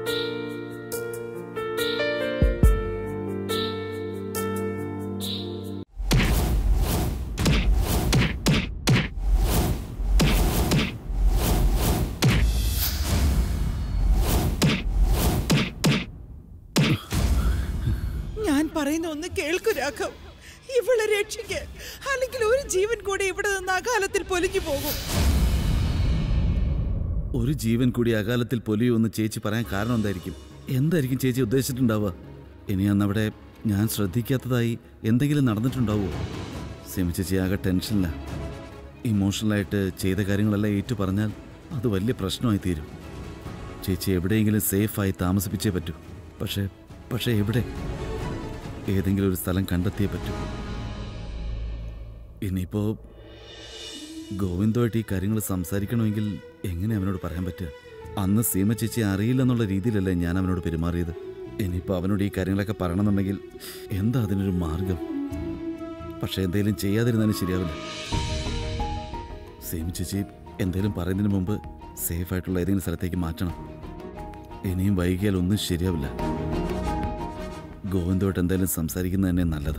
പറയുന്ന ഒന്ന് കേൾക്കൂ രാഘവ്. ഇവളെ രക്ഷിക്ക്, അല്ലെങ്കിൽ ഒരു ജീവൻ കൂടി ഇവിടെ നിന്ന് അകാലത്തിൽ പൊലിഞ്ഞു പോകും. ഒരു ജീവൻ കൂടി അകാലത്തിൽ പൊലിയുമെന്ന് ചേച്ചി പറയാൻ കാരണം എന്തായിരിക്കും ചേച്ചി ഉദ്ദേശിച്ചിട്ടുണ്ടാവുക? ഇനി അന്നവിടെ ഞാൻ ശ്രദ്ധിക്കാത്തതായി എന്തെങ്കിലും നടന്നിട്ടുണ്ടാവുമോ? സിമി ചേച്ചി ആകെ ടെൻഷനില്ല. ഇമോഷണലായിട്ട് ചെയ്ത കാര്യങ്ങളെല്ലാം ഏറ്റു പറഞ്ഞാൽ അത് വലിയ പ്രശ്നമായി തീരും. ചേച്ചി എവിടെയെങ്കിലും സേഫായി താമസിപ്പിച്ചേ പറ്റൂ. പക്ഷേ എവിടെ? ഏതെങ്കിലും ഒരു സ്ഥലം കണ്ടെത്തിയേ പറ്റൂ. ഇനിയിപ്പോ ഗോവിന്ദുമായിട്ട് ഈ കാര്യങ്ങൾ സംസാരിക്കണമെങ്കിൽ എങ്ങനെ അവനോട് പറയാൻ പറ്റുക? അന്ന് സീമ ചേച്ചി അറിയില്ലെന്നുള്ള രീതിയിലല്ലേ ഞാൻ അവനോട് പെരുമാറിയത്. ഇനിയിപ്പോൾ അവനോട് ഈ കാര്യങ്ങളൊക്കെ പറയണമെന്നുണ്ടെങ്കിൽ എന്താ അതിനൊരു മാർഗം? പക്ഷെ എന്തെങ്കിലും ചെയ്യാതിരുന്നാലും ശരിയാവില്ല. സീമ ചേച്ചി എന്തെങ്കിലും പറയുന്നതിന് മുമ്പ് സേഫായിട്ടുള്ള ഏതെങ്കിലും സ്ഥലത്തേക്ക് മാറ്റണം. ഇനിയും വൈകിയാൽ ഒന്നും ശരിയാവില്ല. ഗോവിന്ദോട്ട് എന്തായാലും സംസാരിക്കുന്നത് തന്നെ നല്ലത്.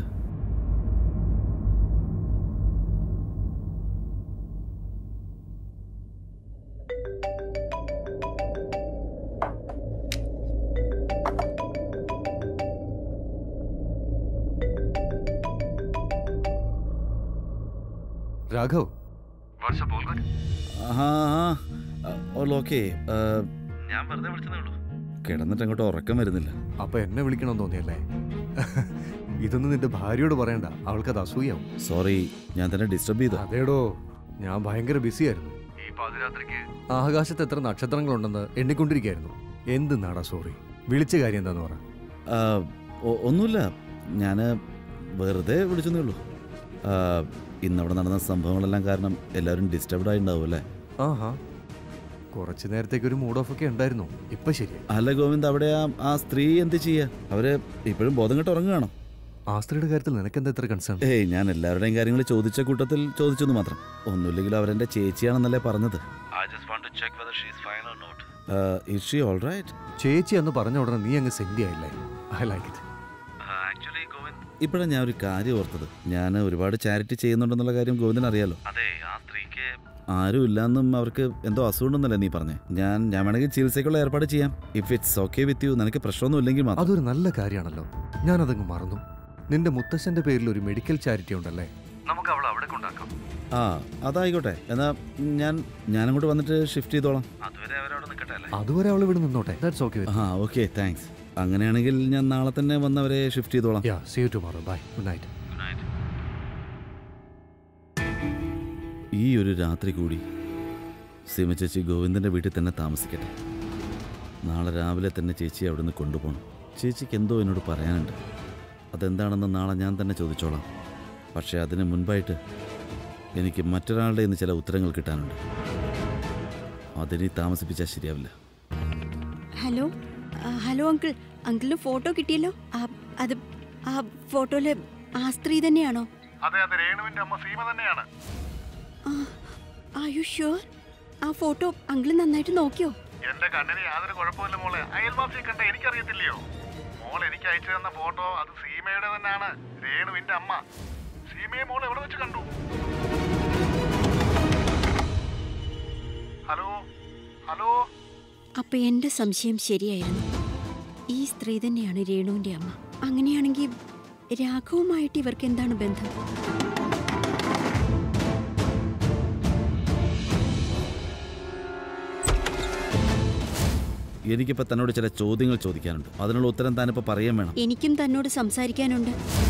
രാഘവ്, ഞാൻ വെറുതെ വിളിച്ചതേ ഉള്ളൂ. കിടന്നിട്ട് അങ്ങോട്ട് ഉറക്കം വരുന്നില്ല. അപ്പൊ എന്നെ വിളിക്കണമെന്ന് തോന്നിയല്ലേ? ഇതൊന്നും നിന്റെ ഭാര്യയോട് പറയണ്ട, അവൾക്കത് അസൂയാവും. സോറി, ഞാൻ തന്നെ ഡിസ്റ്റർബ് ചെയ്തു. അതേടോ, ഞാൻ ഭയങ്കര ബിസിയായിരുന്നു. ഈ പാതിരാത്രിക്ക് ആകാശത്ത് എത്ര നക്ഷത്രങ്ങളുണ്ടെന്ന് എണ്ണിക്കൊണ്ടിരിക്കുകയായിരുന്നു. എന്ത് നാടാ സോറി. വിളിച്ച കാര്യം എന്താന്ന് പറ. ഒന്നുമില്ല, ഞാൻ വെറുതെ വിളിച്ചെന്നേ ഉള്ളൂ. ഇന്നവിടെ നടന്ന സംഭവങ്ങളെല്ലാം കാരണം എല്ലാവരും ഡിസ്റ്റർബ്ഡ് ആയിട്ടുണ്ടാവും അല്ലേ? ആഹാ, കുറച്ചു നേരത്തേക്ക് ഒരു മൂഡ് ഓഫ് ഒക്കെ ഉണ്ടായിരുന്നു. ഇപ്പൊ ശരി. അല്ല ഗോവിന്ദ്, അവിടെ ആ സ്ത്രീ എന്ത് ചെയ്യാ? അവര് ഇപ്പോഴും ബോധം കെട്ട് ഉറങ്ങുകയാണോ? ആ സ്ത്രീയുടെ കാര്യത്തിൽ നിനക്കെന്താ എത്ര കൺസേൺ? ഞാൻ എല്ലാവരുടെയും കാര്യങ്ങൾ ചോദിച്ച കൂട്ടത്തിൽ ചോദിച്ചെന്ന് മാത്രം. ഒന്നുമില്ലെങ്കിലും അവരെന്റെ ചേച്ചിയാണെന്നല്ലേ പറഞ്ഞത്. ചേച്ചി എന്ന് പറഞ്ഞ ഉടനെ നീ അങ്ങ് സെൻഡ് ആയില്ലേ? I like it. ഇപ്പോഴാണ് ഞാൻ ഒരു കാര്യം ഓർത്തത്. ഞാൻ ഒരുപാട് ചാരിറ്റി ചെയ്യുന്നുണ്ടെന്നുള്ള കാര്യം ഗോവിന്ദന് അറിയാലോ. അതെ, ആ സ്ത്രീക്ക് ആരും ഇല്ലാന്നും അവർക്ക് എന്തോ അസുഖമുണ്ടെന്നല്ലേ നീ പറഞ്ഞേ? ഞാൻ വേണമെങ്കിൽ ചികിത്സയ്ക്കുള്ള ഏർപ്പാട് ചെയ്യാം. If it's okay with you. നിനക്ക് പ്രശ്നമൊന്നും ഇല്ലെങ്കിൽ മാത്രം. അതൊരു നല്ല കാര്യമാണല്ലോ. ഞാനതങ്ങ് മറന്നു. നിന്റെ മുത്തശ്ശന്റെ പേരിൽ ഒരു മെഡിക്കൽ ചാരിറ്റി ഉണ്ടല്ലേ? നമുക്ക് അവളെ അവിടെ കൊണ്ടാക്കാം. അതായിക്കോട്ടെ. എന്നാ ഞാൻ അങ്ങോട്ട് വന്നിട്ട് ഷിഫ്റ്റ് ചെയ്തോളാം. അതുവരെ അവൾ ഇവിടെ നിന്നോട്ടെ. That's okay. Okay, thanks. അങ്ങനെയാണെങ്കിൽ ഞാൻ നാളെ തന്നെ വന്നവരെ ഷിഫ്റ്റ് ചെയ്തോളാം. See you tomorrow. Bye. Good night. ഈ ഒരു രാത്രി കൂടി സീമ ചേച്ചി ഗോവിന്ദൻ്റെ വീട്ടിൽ തന്നെ താമസിക്കട്ടെ. നാളെ രാവിലെ തന്നെ ചേച്ചി അവിടുന്ന് കൊണ്ടുപോകണം. ചേച്ചിക്ക് എന്തോ എന്നോട് പറയാനുണ്ട്. അതെന്താണെന്ന് നാളെ ഞാൻ തന്നെ ചോദിച്ചോളാം. പക്ഷേ അതിന് മുൻപായിട്ട് എനിക്ക് മറ്റൊരാളുടെ നിന്ന് ചില ഉത്തരങ്ങൾ കിട്ടാനുണ്ട്. അതിനി താമസിപ്പിച്ചാൽ ശരിയാവില്ല. ഹലോ അങ്കിൾ, അങ്കിളിന് ഫോട്ടോ കിട്ടിയല്ലോ. അത് ആ ഫോട്ടോയിലെ ആ സ്ത്രീ തന്നെയാണോ? അതെ, രേണുവിന്റെ അമ്മ സീമ തന്നെയാണ്. Are you sure? ആ ഫോട്ടോ അങ്കിൾ നന്നായിട്ട് നോക്കിയോ? എന്റെ കണ്ണിന് യാതൊരു കുഴപ്പമില്ല മോളെ. അയൽവാസിയെ കണ്ട എനിക്കറിയത്തില്ലയോ? മോൾ എനിക്ക് അയച്ചു തന്ന ഫോട്ടോ അത് സീമയുടെ തന്നെയാണ്. രേണുവിന്റെ അമ്മ. സീമയെ മോൾ എവിടെ വെച്ച് കണ്ടു? ഹലോ. അപ്പൊ എന്റെ സംശയം ശരിയായിരുന്നു. ഈ സ്ത്രീ തന്നെയാണ് രേണുവിന്റെ അമ്മ. അങ്ങനെയാണെങ്കിൽ രാഘവുമായിട്ട് ഇവർക്ക് എന്താണ് ബന്ധം? എനിക്കിപ്പോ തന്നോട് ചില ചോദ്യങ്ങൾ ചോദിക്കാനുണ്ട്. അതിനുള്ള ഉത്തരം താനിപ്പോ പറയാൻ വേണം. എനിക്കും തന്നോട് സംസാരിക്കാനുണ്ട്.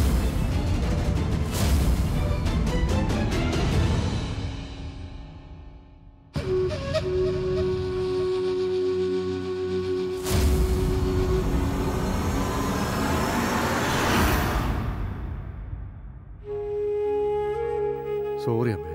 സോറി അമ്മേ,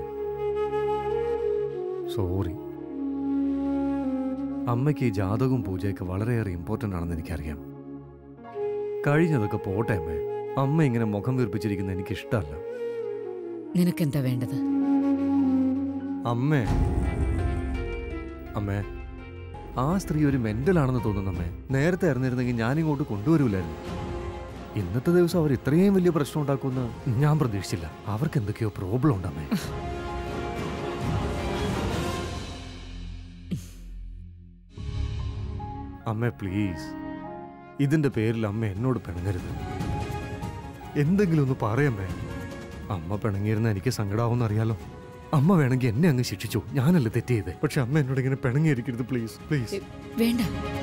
സോറി. അമ്മയ്ക്ക് ഈ ജാതകവും പൂജയൊക്കെ വളരെയേറെ ഇമ്പോർട്ടൻ്റ് ആണെന്ന് എനിക്കറിയാം. കഴിഞ്ഞതൊക്കെ പോട്ടെ അമ്മേ. അമ്മ ഇങ്ങനെ മുഖം വീർപ്പിച്ചിരിക്കുന്നത് എനിക്കിഷ്ടമല്ല. നിനക്കെന്താ വേണ്ടത്? അമ്മേ, ആ സ്ത്രീ ഒരു മെന്റലാണെന്ന് തോന്നുന്നമ്മേ. നേരത്തെ അറിഞ്ഞിരുന്നെങ്കിൽ ഞാനിങ്ങോട്ട് കൊണ്ടുവരൂലായിരുന്നു. ഇന്നത്തെ ദിവസം അവർ ഇത്രയും വലിയ പ്രശ്നം ഉണ്ടാക്കുമെന്ന് ഞാൻ പ്രതീക്ഷിച്ചില്ല. അവർക്ക് എന്തൊക്കെയോ പ്രോബ്ലം ഉണ്ടമ്മേ. അമ്മേ പ്ലീസ്, ഇതിന്റെ പേരിൽ അമ്മ എന്നോട് പിണങ്ങരുത്. എന്തെങ്കിലും ഒന്ന് പറയമ്മേ. അമ്മ പിണങ്ങിയിരുന്ന എനിക്ക് സങ്കടാവുമെന്ന് അറിയാലോ. അമ്മ വേണമെങ്കിൽ എന്നെ അങ്ങ് ശിക്ഷിച്ചു, ഞാനല്ലേ തെറ്റ് ചെയ്തേ. പക്ഷെ അമ്മ എന്നോട് ഇങ്ങനെ പിണങ്ങിയിരിക്കരുത് പ്ലീസ് പ്ലീസ്. വേണ്ട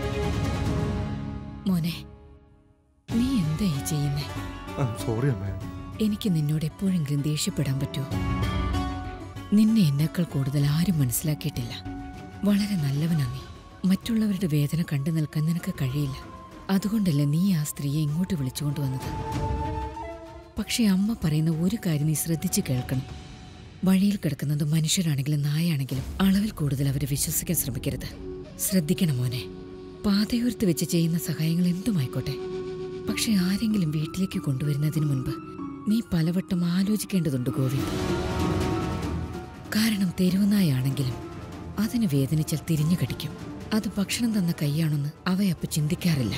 മോനെ, നീ എന്താ ഈ ചെയ്യുന്നേ? സോറി അമ്മേ. എനിക്ക് നിന്നോട് എപ്പോഴെങ്കിലും ദേഷ്യപ്പെടാൻ പറ്റുമോ? നിന്നെ എന്നെക്കാൾ കൂടുതൽ ആരും മനസ്സിലാക്കിയിട്ടില്ല. വളരെ നല്ലവനാ നീ. മറ്റുള്ളവരുടെ വേദന കണ്ടു നിൽക്കാൻ നിനക്ക് കഴിയില്ല. അതുകൊണ്ടല്ലേ നീ ആ സ്ത്രീയെ ഇങ്ങോട്ട് വിളിച്ചുകൊണ്ടുവന്നത്. പക്ഷെ അമ്മ പറയുന്ന ഒരു കാര്യം നീ ശ്രദ്ധിച്ചു കേൾക്കണം. വഴിയിൽ കിടക്കുന്നത് മനുഷ്യരാണെങ്കിലും നായാണെങ്കിലും അളവിൽ കൂടുതൽ അവരെ വിശ്വസിക്കാൻ ശ്രമിക്കരുത്. ശ്രദ്ധിക്കണം മോനെ. പാതയോർത്ത് വെച്ച് ചെയ്യുന്ന സഹായങ്ങൾ എന്തുമായിക്കോട്ടെ, പക്ഷെ ആരെങ്കിലും വീട്ടിലേക്ക് കൊണ്ടുവരുന്നതിന് മുൻപ് നീ പലവട്ടം ആലോചിക്കേണ്ടതുണ്ട് ഗോവിന്ദ്. കാരണം തെരുവുനായാണെങ്കിലും അതിന് വേദനിച്ചാൽ തിരിഞ്ഞു കടിക്കും. അത് ഭക്ഷണം തന്ന കൈയാണെന്ന് അവയപ്പ ചിന്തിക്കാറില്ല.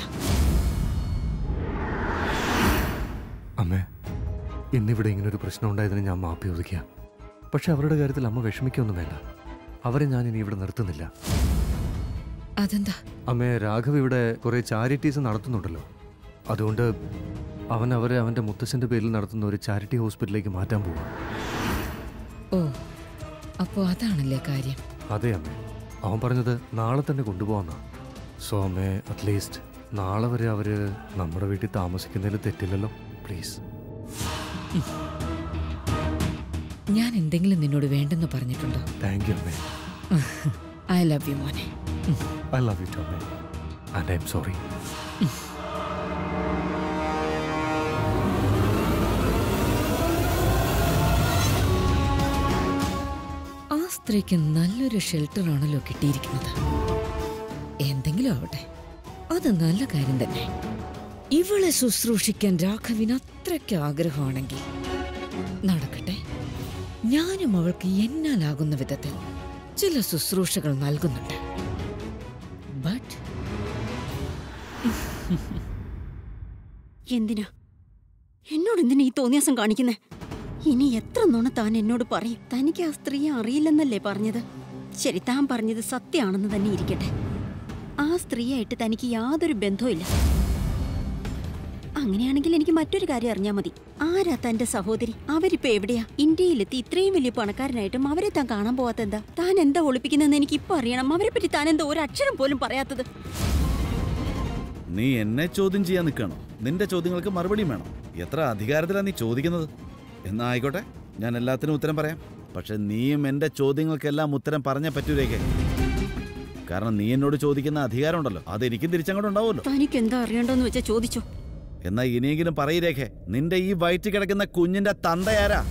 അമ്മേ, ഇന്നിവിടെ ഇങ്ങനൊരു പ്രശ്നം ഉണ്ടായതിന് ഞാൻ മാപ്പി ചോദിക്കാം. പക്ഷെ അവരുടെ കാര്യത്തിൽ അമ്മ വിഷമിക്കൊന്നും വേണ്ട. അവരെ ഞാൻ ഇനി ഇവിടെ നിർത്തുന്നില്ല. അതെന്താ? അമ്മേ, രാഘവ് ഇവിടെ കുറെ ചാരിറ്റീസ് നടത്തുന്നുണ്ടല്ലോ. അതുകൊണ്ട് അവൻ അവരെ അവന്റെ മുത്തശ്ശന്റെ പേരിൽ നടത്തുന്ന ഒരു ചാരിറ്റി ഹോസ്പിറ്റലിലേക്ക് മാറ്റാൻ പോവാ. ഓ, അപ്പോ അതാണല്ലേ കാര്യം? അതെ അമ്മേ, അവൻ പറഞ്ഞത് നാളെ തന്നെ കൊണ്ടുപോകാന്നാ. സോ അമ്മേ, അറ്റ്ലീസ്റ്റ് നാളെ വരെ അവര് നമ്മുടെ വീട്ടിൽ താമസിക്കുന്നതിൽ തെറ്റില്ലല്ലോ. പ്ലീസ്. ഞാൻ എന്തെങ്കിലും നിന്നോട് വേണ്ടെന്ന് പറഞ്ഞിട്ടുണ്ടോ? താങ്ക് യു അമ്മേ. ഐ ലവ് യു മോനെ. ഐ ലവ് യു ടു അമ്മേ. And I am sorry. ആ സ്ത്രീക്ക് നല്ലൊരു ഷെൽട്ടറാണല്ലോ കിട്ടിയിരിക്കുന്നത്. എന്തെങ്കിലും ആവട്ടെ, അത് നല്ല കാര്യം തന്നെ. ഇവളെ ശുശ്രൂഷിക്കാൻ രാഘവിന് അത്രയ്ക്ക് ആഗ്രഹമാണെങ്കിൽ നടക്കട്ടെ. ഞാനും അവൾക്ക് എന്നാലാകുന്ന വിധത്തിൽ ചില ശുശ്രൂഷകൾ നൽകുന്നുണ്ട്. ബട്ട് എന്തിനാ എന്നോട് ഈ തോന്നിയാസം കാണിക്കുന്നേ? ഇനി എത്ര നുണ താൻ എന്നോട് പറയും? തനിക്ക് ആ സ്ത്രീയെ അറിയില്ലെന്നല്ലേ പറഞ്ഞത്? ശരി, താൻ പറഞ്ഞത് സത്യമാണെന്ന് തന്നെ ഇരിക്കട്ടെ. ആ സ്ത്രീയായിട്ട് തനിക്ക് യാതൊരു ബന്ധവുമില്ല. അങ്ങനെയാണെങ്കിൽ എനിക്ക് മറ്റൊരു കാര്യം അറിഞ്ഞാൽ മതി. ആരാ തന്റെ സഹോദരി? അവരിപ്പോ എവിടെയാ? ഇന്ത്യയിലെത്തി ഇത്രയും വലിയ പണക്കാരനായിട്ടും അവരെ താൻ കാണാൻ പോവാത്ത എന്താ? താൻ എന്താ ഒളിപ്പിക്കുന്നതെന്ന് എനിക്ക് ഇപ്പൊ അറിയണം. അവരെ പറ്റി താൻ എന്താ ഒരു അക്ഷരം പോലും പറയാത്തത്? നീ എന്നെ ചോദ്യം ചെയ്യാൻ നിൽക്കണോ? നിന്റെ ചോദ്യങ്ങൾക്ക് മറുപടിയും വേണം. എത്ര അധികാരത്തിലാണ് നീ ചോദിക്കുന്നത്? എന്നാ ആയിക്കോട്ടെ, ഞാൻ എല്ലാത്തിനും ഉത്തരം പറയാം. പക്ഷെ നീയും എന്റെ ചോദ്യങ്ങൾക്കെല്ലാം ഉത്തരം പറഞ്ഞേ പറ്റൂരേക്ക്. കാരണം നീ എന്നോട് ചോദിക്കുന്ന അധികാരം ഉണ്ടല്ലോ, അതെനിക്കും തിരിച്ചങ്ങോട്ട് ഉണ്ടാവുമല്ലോ. തനിക്ക് എന്താ അറിയണ്ടോന്ന് വെച്ചാ ചോദിച്ചോ. എന്നാ ഇനിയെങ്കിലും പറയിരേഖേ, നിന്റെ ഈ വയറ്റിൽ കിടക്കുന്ന കുഞ്ഞിന്റെ തന്തയാരാ?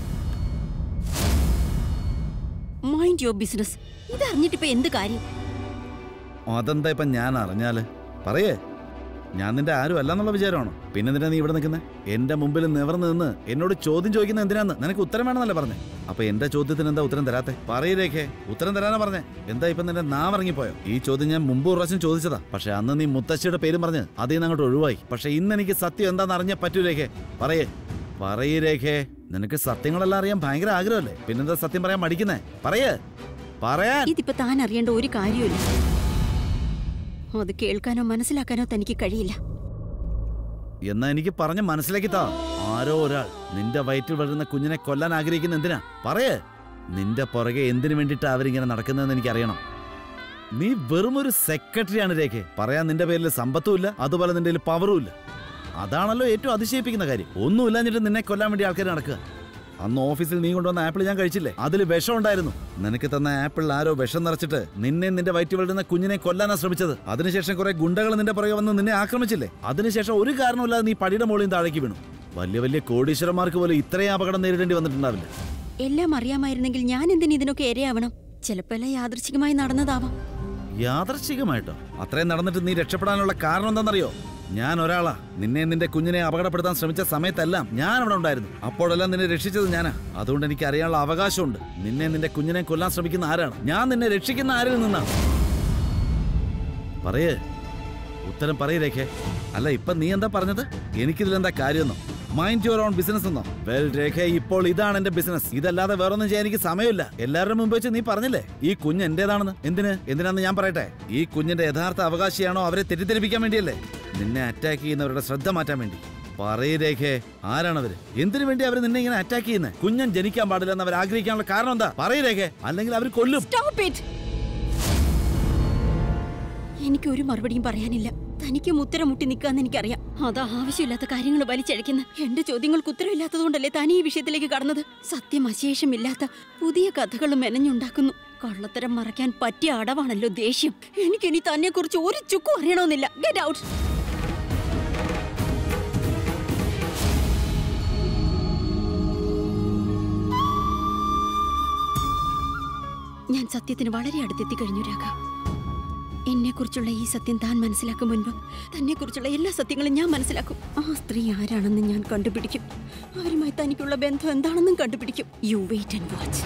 Mind your business. ഇതറിഞ്ഞിട്ടിപ്പോ എന്ത് കാര്യം? അതെന്താ ഇപ്പൊ ഞാൻ അറിഞ്ഞാല്? പറയേ, ഞാൻ നിന്റെ ആരും അല്ലെന്നുള്ള വിചാരമാണോ? പിന്നെ നിന്നെ നീ ഇവിടെ നിൽക്കുന്നത്? എന്റെ മുമ്പിൽ നിവർന്ന് നിന്ന് എന്നോട് ചോദ്യം ചോദിക്കുന്നത് എന്തിനാന്ന്? നിനക്ക് ഉത്തരം വേണമെന്നല്ലേ പറഞ്ഞേ? അപ്പൊ എന്റെ ചോദ്യത്തിന് എന്താ ഉത്തരം തരാത്തെ? പറയിരേഖേ, ഉത്തരം തരാനാ പറഞ്ഞേ. എന്താ ഇപ്പൊ നിന്റെ നാവിറങ്ങിപ്പോയോ? ഈ ചോദ്യം ഞാൻ മുമ്പ് ഒരു പ്രാവശ്യം ചോദിച്ചതാ. പക്ഷെ അന്ന് നീ മുത്തശ്ശിയുടെ പേരും പറഞ്ഞ് അതിൽ നിന്ന് അങ്ങോട്ട് ഒഴിവായി. പക്ഷെ ഇന്ന് എനിക്ക് സത്യം എന്താന്ന് അറിഞ്ഞാൽ പറ്റൂരേഖേ. പറയരേഖേ, നിനക്ക് സത്യങ്ങളെല്ലാം അറിയാൻ ഭയങ്കര ആഗ്രഹമല്ലേ? പിന്നെന്താ സത്യം പറയാൻ മടിക്കുന്നേ? പറയാൻ. ഇതിപ്പോ താൻ അറിയേണ്ട ഒരു കാര്യമില്ല. അത് കേൾക്കാനോ മനസ്സിലാക്കാനോ തനിക്ക് കഴിയില്ല. എന്നാ എനിക്ക് പറഞ്ഞ് മനസ്സിലാക്കിത്താ. ആരോ ഒരാൾ നിന്റെ വയറ്റിൽ വളരുന്ന കുഞ്ഞിനെ കൊല്ലാൻ ആഗ്രഹിക്കുന്ന എന്തിനാ? പറയേ. നിന്റെ പുറകെ എന്തിനു വേണ്ടിയിട്ടാ അവരിങ്ങനെ നടക്കുന്നതെന്ന് എനിക്കറിയണം. നീ വെറും ഒരു സെക്രട്ടറിയാണ് രേഖേ. പറയാൻ നിന്റെ പേരിൽ സമ്പത്തുമില്ല, അതുപോലെ നിന്റെ കയ്യിൽ പവറും ഇല്ല. അതാണല്ലോ ഏറ്റവും അതിശയിപ്പിക്കുന്ന കാര്യം. ഒന്നുമില്ലാഞ്ഞിട്ട് നിന്നെ കൊല്ലാൻ വേണ്ടി ആൾക്കാർ നടക്കുക. അന്ന് ഓഫീസിൽ നീ കൊണ്ടുവന്ന ആപ്പിൾ ഞാൻ കഴിച്ചില്ലേ? അതിൽ വിഷം ഉണ്ടായിരുന്നു. നിനക്ക് തന്ന ആപ്പിളിൽ ആരോ വിഷം നിറച്ചിട്ട് നിന്നെ നിന്റെ വയറ്റിൽ വളരുന്ന കുഞ്ഞിനെ കൊല്ലാനാ ശ്രമിച്ചത്. അതിനുശേഷം കുറെ ഗുണ്ടകൾ നിന്റെ പുറകെ വന്ന് നിന്നെ ആക്രമിച്ചില്ലേ? അതിനുശേഷം ഒരു കാരണമില്ലാതെ നീ പടിയുടെ മുകളിൽ താഴേക്ക് വീണു. വലിയ വലിയ കോടീശ്വരന്മാർക്ക് പോലും ഇത്രയും അപകടം നേരിടേണ്ടി വന്നിട്ടുണ്ടാവില്ല. എല്ലാം അറിയാമായിരുന്നെങ്കിൽ ഞാൻ എന്തിനു ഇതിനൊക്കെ ഇരയാവണം? ചിലപ്പോ എല്ലാം യാദൃച്ഛികമായി നടന്നതാവാം. യാദൃച്ഛികമായിട്ടോ? അത്രയും നടന്നിട്ട് നീ രക്ഷപ്പെടാനുള്ള കാരണം എന്താണെന്നറിയോ? ഞാൻ ഒരാളാ. നിന്നെ നിന്റെ കുഞ്ഞിനെ അപകടപ്പെടുത്താൻ ശ്രമിച്ച സമയത്തെല്ലാം ഞാൻ അവിടെ ഉണ്ടായിരുന്നു. അപ്പോഴെല്ലാം നിന്നെ രക്ഷിച്ചത് ഞാനാ. അതുകൊണ്ട് എനിക്ക് അറിയാനുള്ള അവകാശമുണ്ട്. നിന്നെ നിന്റെ കുഞ്ഞിനെ കൊല്ലാൻ ശ്രമിക്കുന്ന ആരാണ്? ഞാൻ നിന്നെ രക്ഷിക്കുന്ന ആരിൽ നിന്നാണ്. പറയേ, ഉത്തരം പറയേ രേഖേ. അല്ല, ഇപ്പൊ നീ എന്താ പറഞ്ഞത്? എനിക്കിതിലെന്താ കാര്യമെന്നോ? മൈൻഡ് യുവർ ഓൺ ബിസിനസ് എന്നോ? വെൽ രേഖ, ഇപ്പോൾ ഇതാണ് എന്റെ ബിസിനസ്. ഇതല്ലാതെ വേറൊന്നും ചെയ്യാൻ എനിക്ക് സമയമില്ല. എല്ലാവരുടെ മുമ്പ് വെച്ച് നീ പറഞ്ഞില്ലേ ഈ കുഞ്ഞ് എന്റേതാണെന്ന്. എന്തിനാന്ന് ഞാൻ പറയട്ടെ. ഈ കുഞ്ഞിന്റെ യഥാർത്ഥ അവകാശിയാണോ അവരെ തെറ്റിദ്ധരിപ്പിക്കാൻ വേണ്ടിയല്ലേ? നിന്നെ അറ്റാക്ക് ചെയ്യുന്നവരുടെ ശ്രദ്ധ മാറ്റാൻ വേണ്ടി. പറയേ രേഖേ, ആരാണവര്? എന്തിനു വേണ്ടി അവർ നിന്നെ ഇങ്ങനെ അറ്റാക്ക് ചെയ്യുന്നത്? കുഞ്ഞൻ ജനിക്കാൻ പാടില്ലെന്ന് അവർ ആഗ്രഹിക്കാനുള്ള കാരണം എന്താ? പറയേ രേഖേ, അല്ലെങ്കിൽ അവർ കൊല്ലും. എനിക്കൊരു മറുപടിയും പറയാനില്ല. തനിക്കും ഉത്തരം മുട്ടി നിൽക്കാന്ന് എനിക്കറിയാം. അതാ ആവശ്യമില്ലാത്ത കാര്യങ്ങൾ വലിച്ചഴയ്ക്കുന്ന. എന്റെ ചോദ്യങ്ങൾക്ക് ഉത്തരവില്ലാത്തതുകൊണ്ടല്ലേ താൻ ഈ വിഷയത്തിലേക്ക് കടന്നത്? സത്യം അശേഷമില്ലാത്ത പുതിയ കഥകളും മെനഞ്ഞുണ്ടാക്കുന്നു. കള്ളത്തരം മറയ്ക്കാൻ പറ്റിയ അടവാണല്ലോ ദേഷ്യം. എനിക്കിനി തന്നെ കുറിച്ച് ഒരു ചുക്കും അറിയണമെന്നില്ല. Get out. ഞാൻ സത്യത്തിന് വളരെ അടുത്തെത്തി കഴിഞ്ഞു രാഘ. എന്നെക്കുറിച്ചുള്ള ഈ സത്യം താൻ മനസ്സിലാക്കും മുൻപ് തന്നെക്കുറിച്ചുള്ള എല്ലാ സത്യങ്ങളും ഞാൻ മനസ്സിലാക്കും. ആ സ്ത്രീ ആരാണെന്ന് ഞാൻ കണ്ടുപിടിക്കും. അവരുമായി തനിക്കുള്ള ബന്ധം എന്താണെന്നും കണ്ടുപിടിക്കും. You wait and watch.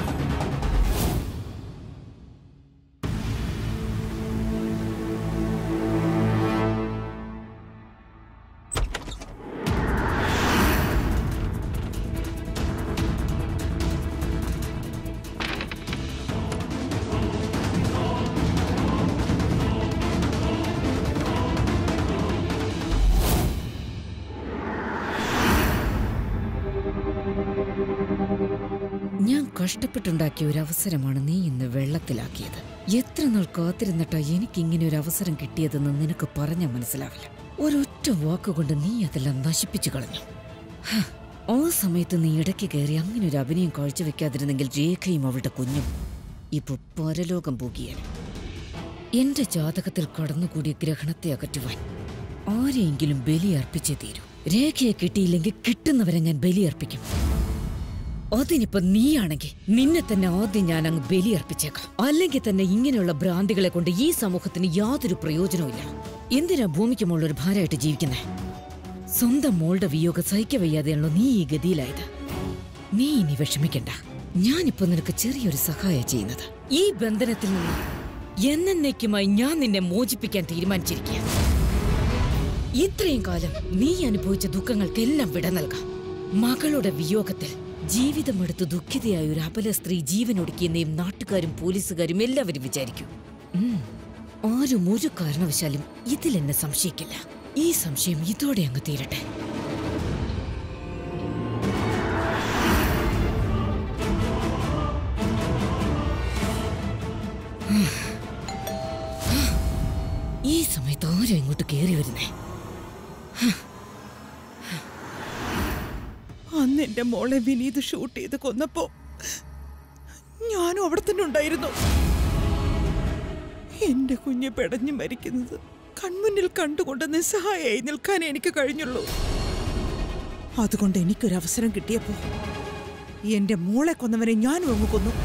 ഞാൻ കഷ്ടപ്പെട്ടുണ്ടാക്കിയ ഒരു അവസരമാണ് നീ ഇന്ന് വെള്ളത്തിലാക്കിയത്. എത്ര നാൾ കാത്തിരുന്നിട്ടാ എനിക്കിങ്ങനെ ഒരു അവസരം കിട്ടിയതെന്ന് നിനക്ക് പറഞ്ഞാൽ മനസ്സിലാവില്ല. ഒരൊറ്റ വാക്കുകൊണ്ട് നീ അതെല്ലാം നശിപ്പിച്ചു കളഞ്ഞു. ആ സമയത്ത് നീ ഇടയ്ക്ക് കയറി അങ്ങനെ ഒരു അഭിനയം കാഴ്ചവെക്കാതിരുന്നെങ്കിൽ രേഖയും അവളുടെ കുഞ്ഞും ഇപ്പൊ പരലോകം പോകിയാണ്. എന്റെ ജാതകത്തിൽ കടന്നുകൂടിയ ഗ്രഹണത്തെ അകറ്റുവാൻ ആരെയെങ്കിലും ബലിയർപ്പിച്ചേ തീരൂ. രേഖയെ കിട്ടിയില്ലെങ്കിൽ കിട്ടുന്നവരെ ഞാൻ ബലിയർപ്പിക്കും. അതിനിപ്പോ നീയാണെങ്കിൽ നിന്നെ തന്നെ ആദ്യം ഞാൻ അങ്ങ് ബലിയർപ്പിച്ചേക്കാം. അല്ലെങ്കിൽ തന്നെ ഇങ്ങനെയുള്ള ഭ്രാന്തികളെ കൊണ്ട് ഈ സമൂഹത്തിന് യാതൊരു പ്രയോജനവും ഇല്ല. എന്തിനാ ഭൂമിക്ക് മുകളിലൊരു ഭാരമായിട്ട് ജീവിക്കുന്നേ? സ്വന്തം മോളുടെ വിയോഗം സഹിക്കവയ്യാതെയാണല്ലോ നീ ഈ ഗതിയിലായത്. നീ ഇനി വിഷമിക്കണ്ട. ഞാനിപ്പോ നിനക്ക് ചെറിയൊരു സഹായം ചെയ്യുന്നത്. ഈ ബന്ധനത്തിൽ നിന്ന് എന്നേക്കുമായി ഞാൻ നിന്നെ മോചിപ്പിക്കാൻ തീരുമാനിച്ചിരിക്കുക. ഇത്രയും കാലം നീ അനുഭവിച്ച ദുഃഖങ്ങൾക്കെല്ലാം വിട നൽകാം. മകളുടെ വിയോഗത്തിൽ ജീവിതമെടുത്ത് ദുഃഖിതയായ ഒരു അബല സ്ത്രീ ജീവനൊടുക്കിയെന്നേയും നാട്ടുകാരും പോലീസുകാരും എല്ലാവരും വിചാരിക്കും. ആരും ഒരു കാരണവശാലും ഇതിലെന്നെ സംശയിക്കില്ല. ഈ സംശയം ഇതോടെ അങ്ങ് തീരട്ടെ. ഈ സമയത്ത് ആരും ഇങ്ങോട്ട് കയറി വരുന്നേ? അന്ന് എന്റെ മോളെ വിനീത് ഷൂട്ട് ചെയ്ത് കൊന്നപ്പോ ഞാനും അവിടെ തന്നെ ഉണ്ടായിരുന്നു. എന്റെ കുഞ്ഞ് പെടഞ്ഞു മരിക്കുന്നത് കൺമുന്നിൽ കണ്ടുകൊണ്ട് നിസ്സഹായായി നിൽക്കാനേ എനിക്ക് കഴിഞ്ഞുള്ളൂ. അതുകൊണ്ട് എനിക്കൊരവസരം കിട്ടിയപ്പോ എന്റെ മോളെ കൊന്നവനെ ഞാനും അങ്ങ് കൊന്നു.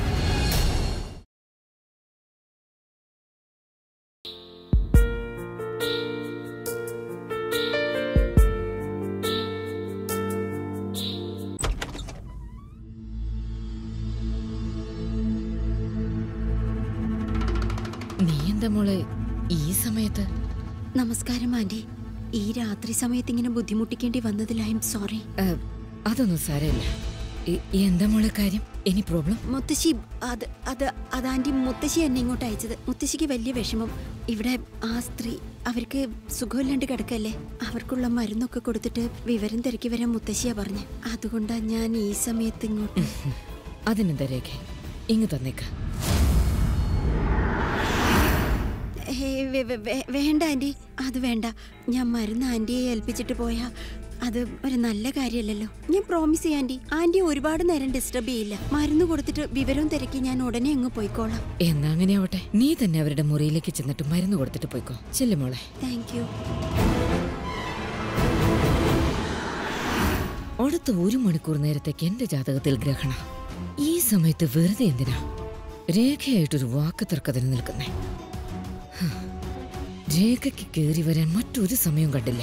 നീ എന്താ മോളെ ഈ സമയത്ത്? നമസ്കാരം ആന്റി. ഈ രാത്രി സമയത്ത് ഇങ്ങനെ ബുദ്ധിമുട്ടിക്കേണ്ടി വന്നതിൽ ഐ എം സോറി. അതൊന്നും സാരമില്ല. എന്താ മോളെ കാര്യം? Any problem? മുത്തശ്ശി അത് ആന്റി മുത്തശ്ശി എന്നെ ഇങ്ങോട്ട് അയച്ചത്. മുത്തശ്ശിക്ക് വലിയ വിഷമം. ഇവിടെ ആ സ്ത്രീ അവർക്ക് സുഖമില്ലാണ്ട് കിടക്കല്ലേ. അവർക്കുള്ള മരുന്നൊക്കെ കൊടുത്തിട്ട് വിവരം തിരക്കി വരാൻ മുത്തശ്ശിയാ പറഞ്ഞ്. അതുകൊണ്ടാ ഞാൻ ഈ സമയത്ത് ഇങ്ങോട്ട്. അതിനെന്താ രേഖ, ഇങ്ങ് തന്നേക്ക. വേണ്ട ആന്റി, അത് വേണ്ട. ഞാൻ മരുന്ന് ആന്റിയെ ഏൽപ്പിച്ചിട്ട് പോയാ അത് ഒരു നല്ല കാര്യമല്ലല്ലോ. ഞാൻ പ്രോമിസ് ചെയ്യാം ആന്റി. ആന്റി ഒരുപാട് നേരം ഡിസ്റ്റർബ് ചെയ്യില്ല. മരുന്ന് കൊടുത്തിട്ട് വിവരവും തിരക്കി ഞാൻ ഉടനെ അങ്ങ് പോയിക്കോളാം. എന്നാ അങ്ങനെ ആവട്ടെ. നീ തന്നെ അവരുടെ മുറിയിലേക്ക് ചെന്നിട്ട് മരുന്ന് കൊടുത്തിട്ട് പോയിക്കോ. ചെല്ലു മോളെ. Thank you. അടുത്ത 1 മണിക്കൂർ നേരത്തേക്ക് എന്റെ ജാതകത്തിൽ ഗ്രഹണ. ഈ സമയത്ത് വെറുതെ എന്തിനാ രേഖയായിട്ടൊരു വാക്ക് തർക്കത്തിന് നിൽക്കുന്നേ? രേഖയ്ക്ക് കയറി വരാൻ മറ്റൊരു സമയം കണ്ടില്ലേ?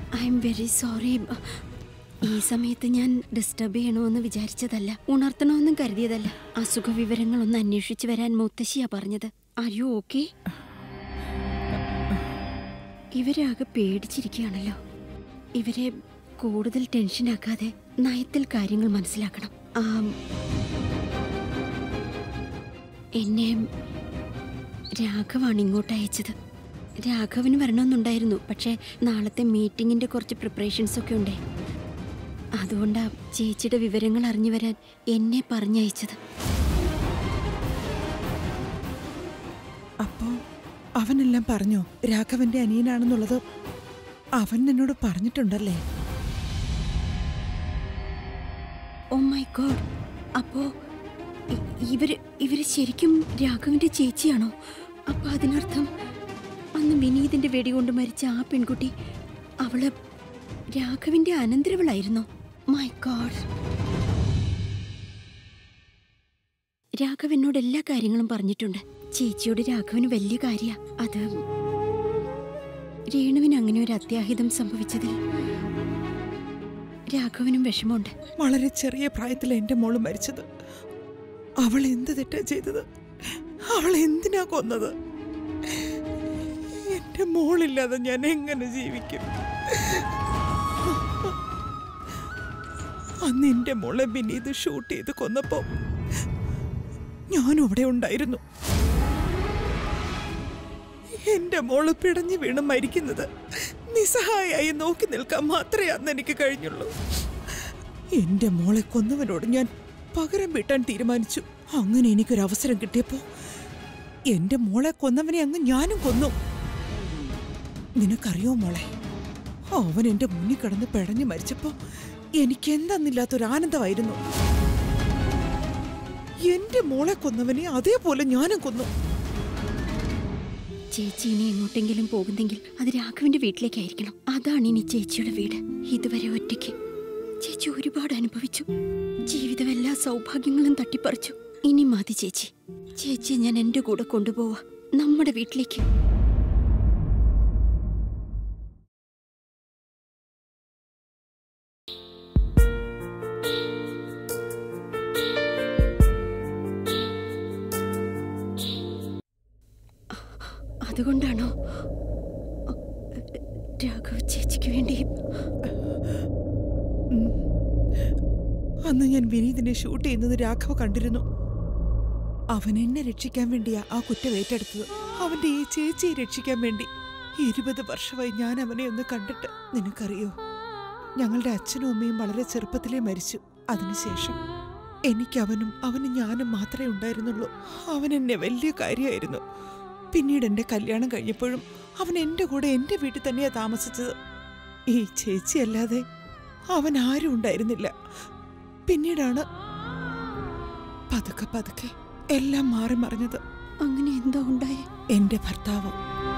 I am very sorry. ഈ സമയത്ത് ഞാൻ ഡിസ്റ്റർബ് ചെയ്യണമെന്ന് വിചാരിച്ചതല്ല, ഉണർത്തണമെന്നും കരുതിയതല്ല. അസുഖ വിവരങ്ങളൊന്ന് അന്വേഷിച്ചു വരാൻ മുത്തശ്ശിയാ പറഞ്ഞത്. Are you okay? ഇവരാകെ പേടിച്ചിരിക്കുകയാണല്ലോ. ഇവരെ കൂടുതൽ ടെൻഷനാക്കാതെ നയത്തിൽ കാര്യങ്ങൾ മനസ്സിലാക്കണം. എന്നെ രാഘവാണ് ഇങ്ങോട്ട് അയച്ചത്. രാഘവന് വരണമെന്നുണ്ടായിരുന്നു, പക്ഷേ നാളത്തെ മീറ്റിങ്ങിന്റെ കുറച്ച് പ്രിപ്പറേഷൻസ് ഒക്കെ ഉണ്ടേ. അതുകൊണ്ടാ ചേച്ചിയുടെ വിവരങ്ങൾ അറിഞ്ഞു വരാൻ എന്നെ പറഞ്ഞയച്ചത്. അപ്പോ അവനെല്ലാം പറഞ്ഞോ? രാഘവന്റെ അനിയനാണെന്നുള്ളത് അവൻ എന്നോട് പറഞ്ഞിട്ടുണ്ടല്ലേ? ഓ മൈ ഗോഡ്, അപ്പോ ഇവര് ശരിക്കും രാഘവന്റെ ചേച്ചിയാണോ? അപ്പൊ അതിനർത്ഥം അന്ന് വിനീതിന്റെ വെടികൊണ്ട് മരിച്ച ആ പെൺകുട്ടി അവള് രാഘവന്റെ അനന്തരവളായിരുന്നോ? My God. രാഘവ് എന്നോട് എല്ലാ കാര്യങ്ങളും പറഞ്ഞിട്ടുണ്ട്. ചേച്ചിയോട് രാഘവന് വലിയ കാര്യ. അത് രേണുവിന് അങ്ങനെ ഒരു അത്യാഹിതം സംഭവിച്ചതിൽ രാഘവനും വിഷമമുണ്ട്. വളരെ ചെറിയ പ്രായത്തിൽ എന്റെ മോള് മരിച്ചത്. അവൾ എന്ത് തെറ്റാ ചെയ്തത്? അവൾ എന്തിനാ കൊന്നത്? എന്റെ മോളില്ലാതെ ഞാൻ എങ്ങനെ ജീവിക്കും? അന്ന് എന്റെ മോളെ വിനീത് ഷൂട്ട് ചെയ്ത് കൊന്നപ്പോ ഞാനും അവിടെ ഉണ്ടായിരുന്നു. എന്റെ മോള് പിടഞ്ഞു വീണ് മരിക്കുന്നത് നിസ്സഹായായി നോക്കി നിൽക്കാൻ മാത്രമേ അന്ന് എനിക്ക് കഴിഞ്ഞുള്ളൂ. എന്റെ മോളെ കൊന്നവനോട് ഞാൻ പകരം വീട്ടാൻ തീരുമാനിച്ചു. അങ്ങനെ എനിക്കൊരവസരം കിട്ടിയപ്പോ എന്റെ മോളെ കൊന്നവനെ അങ്ങ് ഞാനും കൊന്നു. നിനക്കറിയോ മോളെ, അവൻ എന്റെ മുന്നിൽ കിടന്ന് പിടഞ്ഞു മരിച്ചപ്പോ എനിക്ക് എന്താന്നില്ലാത്തൊരാനന്ദമായിരുന്നു. എന്റെ മോളെ കൊന്നവനെ അതേപോലെ ഞാനും കൊന്നു. ചേച്ചി ഇനി എങ്ങോട്ടെങ്കിലും പോകുന്നെങ്കിൽ അത് രാഘവന്റെ വീട്ടിലേക്കായിരിക്കണം. അതാണ് ഇനി ചേച്ചിയുടെ വീട്. ഇതുവരെ ഒറ്റയ്ക്ക് ചേച്ചി ഒരുപാട് അനുഭവിച്ചു. ജീവിതം എല്ലാ സൗഭാഗ്യങ്ങളും തട്ടിപ്പറിച്ചു. ഇനി മതി ചേച്ചി. ചേച്ചിയെ ഞാൻ എന്റെ കൂടെ കൊണ്ടുപോവാ, നമ്മുടെ വീട്ടിലേക്ക്. അതുകൊണ്ടാണോ രാഘവ് ചേച്ചിക്ക് വേണ്ടി? അന്ന് ഞാൻ വിനീതിനെ ഷൂട്ട് ചെയ്യുന്നത് രാഘവ് കണ്ടിരുന്നു. അവൻ എന്നെ രക്ഷിക്കാൻ വേണ്ടിയാ ആ കുറ്റം ഏറ്റെടുത്തത്. അവന്റെ ഈ ചേച്ചിയെ രക്ഷിക്കാൻ വേണ്ടി. 20 വർഷമായി ഞാൻ അവനെ ഒന്ന് കണ്ടിട്ട്. നിനക്കറിയോ, ഞങ്ങളുടെ അച്ഛനും അമ്മയും വളരെ ചെറുപ്പത്തിലേ മരിച്ചു. അതിനുശേഷം എനിക്കവനും അവനും ഞാനും മാത്രമേ ഉണ്ടായിരുന്നുള്ളൂ. അവൻ എന്നെ വലിയ കാര്യമായിരുന്നു. പിന്നീട് എൻ്റെ കല്യാണം കഴിഞ്ഞപ്പോഴും അവൻ എൻ്റെ കൂടെ എൻ്റെ വീട്ടിൽ തന്നെയാണ് താമസിച്ചത്. ഈ ചേച്ചി അല്ലാതെ അവൻ ആരും ഉണ്ടായിരുന്നില്ല. പിന്നീടാണ് പതുക്കെ പതുക്കെ എല്ലാം മാറി മറിഞ്ഞത്. അങ്ങനെ എന്താ ഉണ്ടായേ? എൻ്റെ ഭർത്താവ്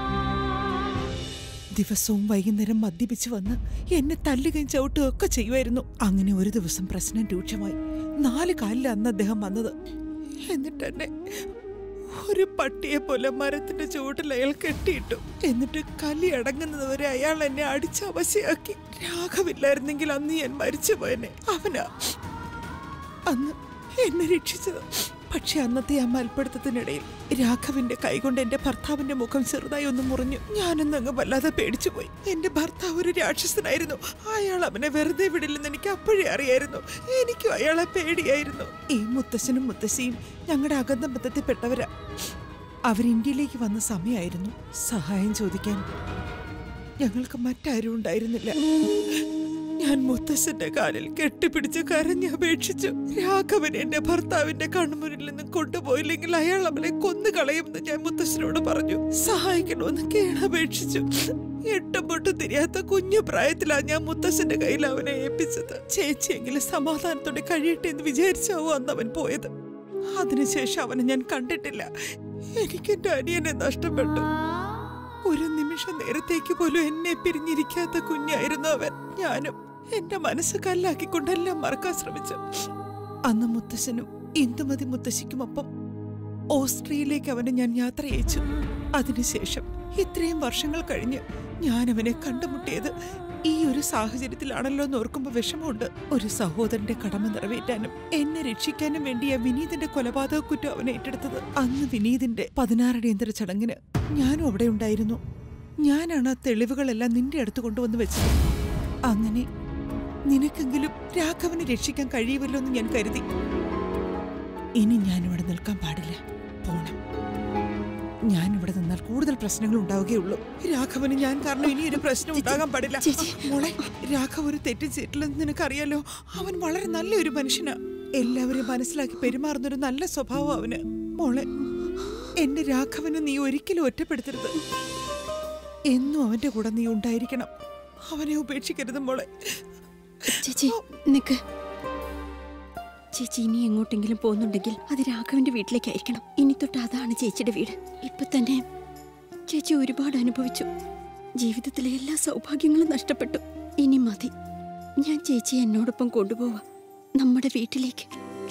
ദിവസവും വൈകുന്നേരം മദ്യപിച്ച് വന്ന് എന്നെ തല്ലുകയും ചവിട്ടുകയും ഒക്കെ ചെയ്യുമായിരുന്നു. അങ്ങനെ ഒരു ദിവസം പ്രശ്നം രൂക്ഷമായി. 4 കാലിൽ അന്ന് അദ്ദേഹം വന്നത്. എന്നിട്ട് എന്നെ ഒരു പട്ടിയെ പോലെ മരത്തിന്റെ ചുവട്ടിൽ അയാൾ കെട്ടിയിട്ടു. എന്നിട്ട് കലി അടങ്ങുന്നതുവരെ അയാൾ എന്നെ അടിച്ചവശയാക്കി. രാഘവില്ലായിരുന്നെങ്കിൽ അന്ന് ഞാൻ മരിച്ചു പോയനെ. അവനാ അന്ന് എന്നെ രക്ഷിച്ചത്. പക്ഷെ അന്നത്തെ ആ മൽപ്പിടുത്തത്തിനിടയിൽ രാഘവിന്റെ കൈകൊണ്ട് എന്റെ ഭർത്താവിന്റെ മുഖം ചെറുതായി ഒന്ന് മുറിഞ്ഞു. ഞാനൊന്നങ്ങ് വല്ലാതെ പേടിച്ചുപോയി. എന്റെ ഭർത്താവ് ഒരു രാക്ഷസനായിരുന്നു. അയാൾ അവനെ വെറുതെ വിടില്ലെന്ന് എനിക്ക് അപ്പോഴേ അറിയായിരുന്നു. എനിക്കും അയാളെ പേടിയായിരുന്നു. ഈ മുത്തശ്ശനും മുത്തശ്ശിയും ഞങ്ങളുടെ അകന്ന ബന്ധത്തിൽപ്പെട്ടവരാ. അവർ ഇന്ത്യയിലേക്ക് വന്ന സമയമായിരുന്നു. സഹായം ചോദിക്കാൻ ഞങ്ങൾക്ക് മറ്റാരും ഉണ്ടായിരുന്നില്ല. ഞാൻ മുത്തശ്ശന്റെ കാലിൽ കെട്ടിപ്പിടിച്ച് കരഞ്ഞപേക്ഷിച്ചു. രാഘവൻ എന്റെ ഭർത്താവിന്റെ കൺമുന്നിൽ നിന്നും കൊണ്ടുപോയില്ലെങ്കിൽ അയാൾ അവനെ കൊന്നുകളയുമെന്ന് ഞാൻ മുത്തശ്ശനോട് പറഞ്ഞു. സഹായിക്കണമെന്ന് കേണപേക്ഷിച്ചു. എട്ടും പൊട്ടും തിരിയാത്ത കുഞ്ഞു പ്രായത്തിലാണ് ഞാൻ മുത്തശ്ശന്റെ കയ്യിൽ അവനെ ഏൽപ്പിച്ചത്. ചേച്ചിയെങ്കിലും സമാധാനത്തോടെ കഴിയട്ടെ എന്ന് വിചാരിച്ചാവോ അന്ന് അവൻ പോയത്. അതിനുശേഷം അവനെ ഞാൻ കണ്ടിട്ടില്ല. എനിക്കെന്റെ അനിയനെ നഷ്ടപ്പെട്ടു. ഒരു നിമിഷ നേരത്തേക്ക് പോലും എന്നെ പിരിഞ്ഞിരിക്കാത്ത കുഞ്ഞായിരുന്നു അവൻ. ഞാനും എന്റെ മനസ്സ് കല്ലാക്കിക്കൊണ്ടെല്ലാം മറക്കാൻ ശ്രമിച്ചു. അന്ന് മുത്തശ്ശനും ഇന്ദുമതി മുത്തശ്ശിക്കുമൊപ്പം ഓസ്ട്രിയയിലേക്ക് അവനെ ഞാൻ യാത്ര അയച്ചു. അതിനുശേഷം ഇത്രയും വർഷങ്ങൾ കഴിഞ്ഞ് ഞാൻ അവനെ കണ്ടുമുട്ടിയത് ഈ ഒരു സാഹചര്യത്തിലാണല്ലോ എന്ന് ഓർക്കുമ്പോ വിഷമമുണ്ട്. ഒരു സഹോദരന്റെ കടമ നിറവേറ്റാനും എന്നെ രക്ഷിക്കാനും വേണ്ടിയ വിനീതിന്റെ കൊലപാതക കുറ്റം അവൻ ഏറ്റെടുത്തത്. അന്ന് വിനീതിന്റെ 16 അടിയന്തര ചടങ്ങിന് ഞാനും അവിടെ ഉണ്ടായിരുന്നു. ഞാനാണ് ആ തെളിവുകളെല്ലാം നിന്റെ അടുത്ത് കൊണ്ടുവന്ന് വെച്ചത്. അങ്ങനെ നിനക്കെങ്കിലും രാഘവനെ രക്ഷിക്കാൻ കഴിയുമല്ലോ എന്ന് ഞാൻ കരുതി. ഇനി ഞാനിവിടെ നിൽക്കാൻ പാടില്ല, പോണം. ഞാനിവിടെ നിന്നാൽ കൂടുതൽ പ്രശ്നങ്ങൾ ഉണ്ടാവുകയുള്ളൂ. രാഘവന് ഞാൻ കാരണം ഇനിയൊരു പ്രശ്നം ഉണ്ടാകാൻ പാടില്ല. മോളെ, രാഘവ് ഒരു തെറ്റ് ചെയ്തിട്ടില്ലെന്ന് നിനക്കറിയാലോ. അവൻ വളരെ നല്ലൊരു മനുഷ്യനാ. എല്ലാവരും മനസ്സിലാക്കി പെരുമാറുന്നൊരു നല്ല സ്വഭാവം അവന്. മോളെ, എന്റെ രാഘവനെ നീ ഒരിക്കലും ഒറ്റപ്പെടുത്തരുത്. എന്നും അവന്റെ കൂടെ നീ ഉണ്ടായിരിക്കണം. അവനെ ഉപേക്ഷിക്കരുത് മോളെ. ചേച്ചി നിക്ക്. ചേച്ചി ഇനി എങ്ങോട്ടെങ്കിലും പോകുന്നുണ്ടെങ്കിൽ അത് രാഘവന്റെ വീട്ടിലേക്കായിരിക്കണം. ഇനി തൊട്ട് അതാണ് ചേച്ചിയുടെ വീട്. ഇപ്പൊ തന്നെ ചേച്ചി ഒരുപാട് അനുഭവിച്ചു. ജീവിതത്തിലെ എല്ലാ സൗഭാഗ്യങ്ങളും നഷ്ടപ്പെട്ടു. ഇനി മതി. ഞാൻ ചേച്ചിയെ എന്നോടൊപ്പം കൊണ്ടുപോവാ നമ്മുടെ വീട്ടിലേക്ക്.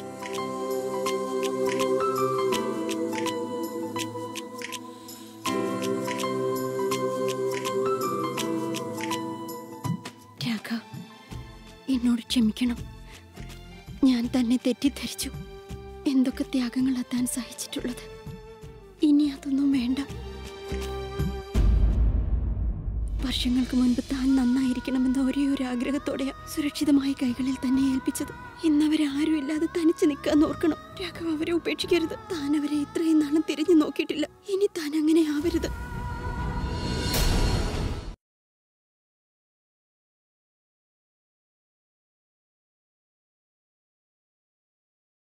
രാഘവ്, എന്നോട് ക്ഷമിക്കണം. ഞാൻ തന്നെ തെറ്റിദ്ധരിച്ചു. എന്തൊക്കെ ത്യാഗങ്ങളാ താൻ സഹിച്ചിട്ടുള്ളത്. ഇനി അതൊന്നും വേണ്ട. വർഷങ്ങൾക്ക് മുൻപ് താൻ നന്നായിരിക്കണമെന്ന ഒരേ ഒരു ആഗ്രഹത്തോടെയാ സുരക്ഷിതമായ കൈകളിൽ തന്നെ ഏൽപ്പിച്ചത്. ഇന്നവരാരും ഇല്ലാതെ തനിച്ച് നിൽക്കാൻ ഓർക്കണം. രാഘവ് അവരെ ഉപേക്ഷിക്കരുത്. താൻ അവരെ ഇത്രയും നാളും തിരിഞ്ഞു നോക്കിയിട്ടില്ല. ഇനി താൻ അങ്ങനെ ആവരുത്.